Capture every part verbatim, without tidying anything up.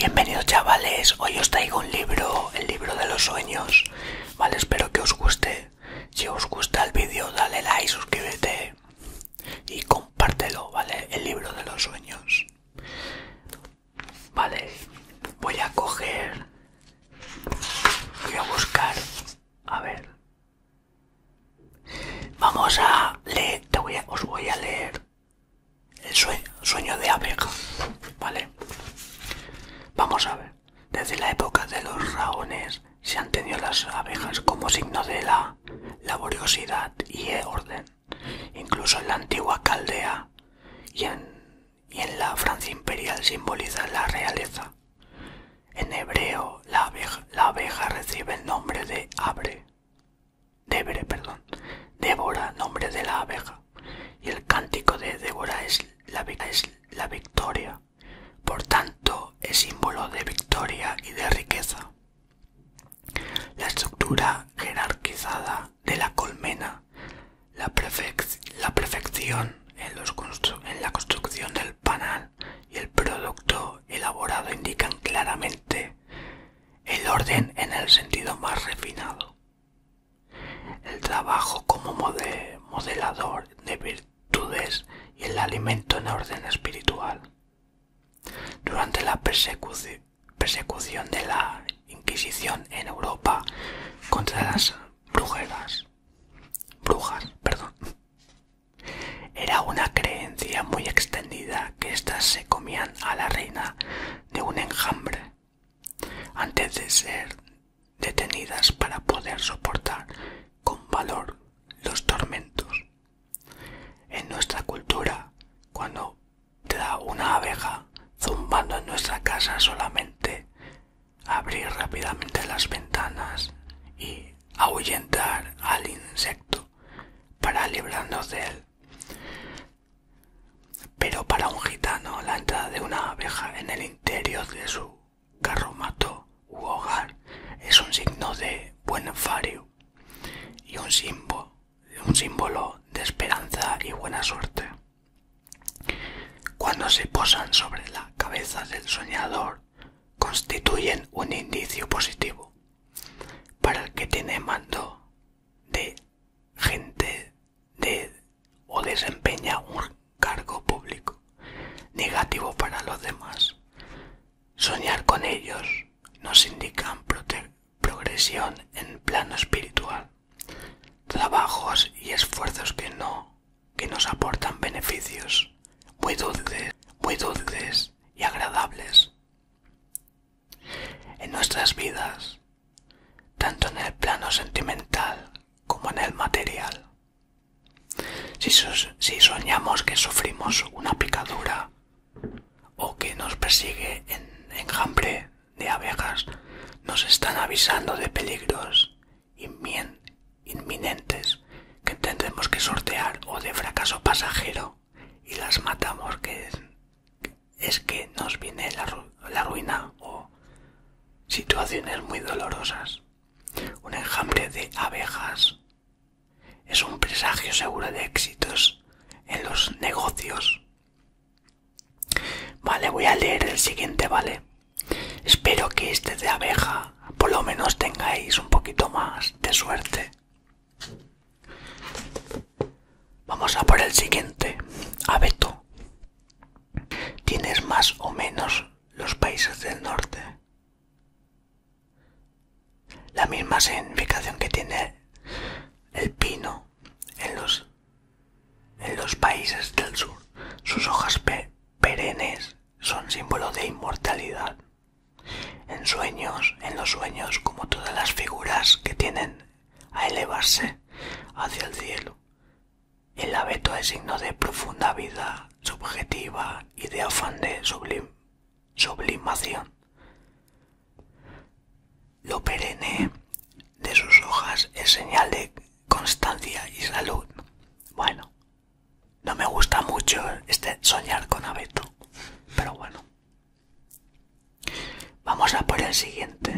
Bienvenidos chavales, hoy os traigo un libro, el libro de los sueños, vale, espero que os guste. Si os gusta el vídeo dale like, suscríbete y compártelo, vale, el libro de los sueños. Vale, voy a coger, voy a buscar, a ver, vamos a leer, te voy a, os voy a leer el sueño, sueño de abeja, vale. Vamos a ver, desde la época de los raones se han tenido las abejas como signo de la laboriosidad y orden. Incluso en la antigua Caldea y en, y en la Francia imperial simboliza la realeza. En hebreo la abeja, la abeja recibe el nombre de abre, debre, perdón, Débora, nombre de la abeja. Y el cántico de Débora es la, es la victoria. Por tanto, es símbolo de victoria y de riqueza. La estructura jerarquizada de la colmena, la, perfec la perfección en, los en la construcción del panal y el producto elaborado indican claramente el orden en el sentido más refinado. El trabajo como mode modelador de virtudes y el alimento en orden espiritual. Durante la persecución, persecución de la Inquisición en Europa contra las brujeras, brujas, perdón, era una creencia muy extendida que éstas se comían a la reina de un enjambre antes de ser detenidas para poder soportar con valor los tormentos. En nuestra cultura, cuando te da una abeja zumbando en nuestra casa, solamente abrir rápidamente las ventanas y ahuyentar al insecto para librarnos de él. Pero para un gitano la entrada de una abeja en el interior de su carromato u hogar es un signo de buen fario y un símbolo, un símbolo de esperanza y buena suerte. Cuando se posan sobre la cabeza del soñador, constituyen un indicio positivo para el que tiene mando de gente de, o desempeña un cargo público, negativo para los demás. Soñar con ellos nos indican progresión en plano espiritual, trabajos y esfuerzos que, no, que nos aportan beneficios muy dulces, muy dulces y agradables en nuestras vidas, tanto en el plano sentimental como en el material. Si, so si soñamos que sufrimos una picadura o que nos persigue en enjambre de abejas, nos están avisando de peligros inmin inminentes que tendremos que sortear, o de fracaso pasajero y las matamos, que es, es que nos viene la, ru la ruina o situaciones muy dolorosas. Un enjambre de abejas es un presagio seguro de éxitos en los negocios. Vale, voy a leer el siguiente, vale. Espero que este de abeja por lo menos tengáis un poquito más de suerte. Vamos a por el siguiente. Abeto. ¿Tienes más o menos los países del norte? La misma significación que tiene el pino en los, en los países del sur. Sus hojas pe perennes son símbolo de inmortalidad. En sueños, en los sueños, como todas las figuras que tienden a elevarse hacia el cielo, el abeto es signo de profunda vida subjetiva y de afán de sublim sublimación. Lo perenne de sus hojas es señal de constancia y salud. Bueno, no me gusta mucho este soñar con abeto, pero bueno. Vamos a por el siguiente.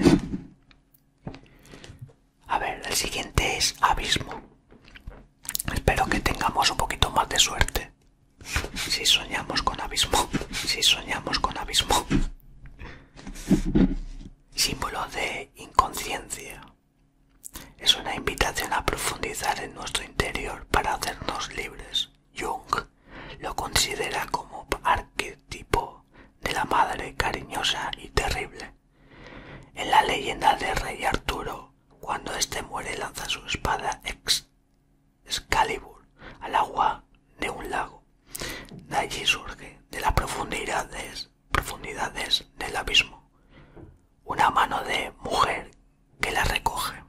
A ver, el siguiente es abismo. Espero que tengamos un poquito más de suerte. Si soñamos con abismo, si soñamos con abismo. símbolo de inconsciencia. Es una invitación a profundizar en nuestro interior para hacernos libres. Jung lo considera como arquetipo de la madre cariñosa y terrible. En la leyenda de Rey Arturo, cuando éste muere, lanza su espada Excalibur al agua de un lago. De allí surge, de las profundidades, profundidades del abismo, una mano de mujer que la recoge.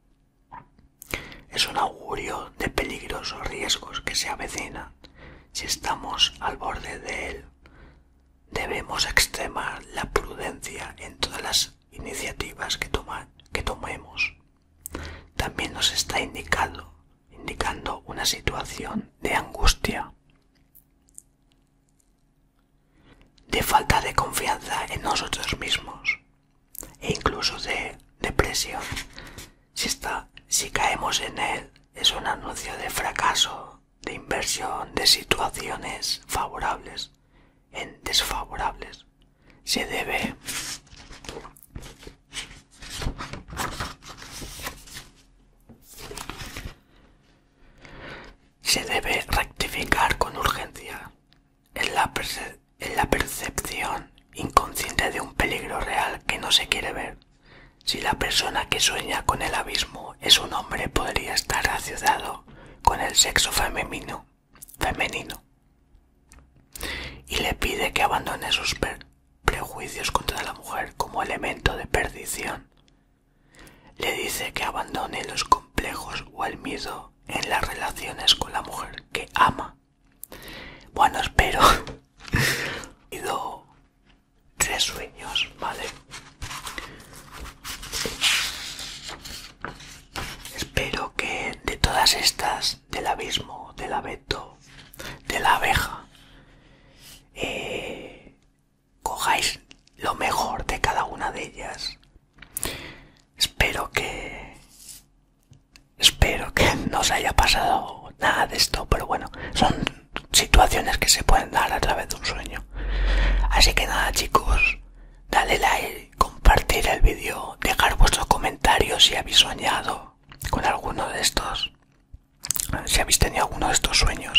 Es un augurio de peligrosos riesgos que se avecinan. Si estamos al borde de él, debemos extremar la prudencia en todas las iniciativas que, toma, que tomemos. También nos está indicado, indicando una situación de angustia, de falta de confianza en nosotros mismos e incluso de depresión. Si, está, si caemos en él, es un anuncio de fracaso, de inversión de situaciones favorables en desfavorables. Se debe se debe rectificar con urgencia en la, perce en la percepción inconsciente de un peligro real que no se quiere ver. Si la persona que sueña con el abismo es un hombre, podría estar asociado con el sexo femenino, femenino y le pide que abandone sus prejuicios contra la mujer como elemento de perdición. Le dice que abandone los complejos o el miedo en las relaciones con la mujer que ama. Bueno, espero. He ido tres sueños, ¿vale? Espero que de todas estas, del abismo, del abeto, de la abeja, eh, cojáis lo mejor de cada una de ellas. Espero que espero que no os haya pasado nada de esto, pero bueno, son situaciones que se pueden dar a través de un sueño. Así que nada, chicos, dale like, compartir el vídeo, dejar vuestros comentarios si habéis soñado con alguno de estos, si habéis tenido alguno de estos sueños.